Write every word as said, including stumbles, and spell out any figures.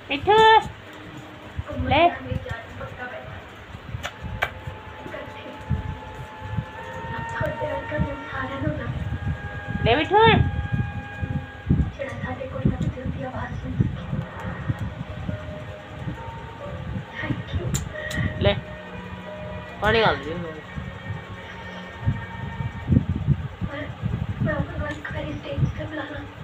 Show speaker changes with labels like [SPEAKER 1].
[SPEAKER 1] मिठू ले ले मिठू ले पानी डाल दी
[SPEAKER 2] मैं अपना स्टेज पे बुलाना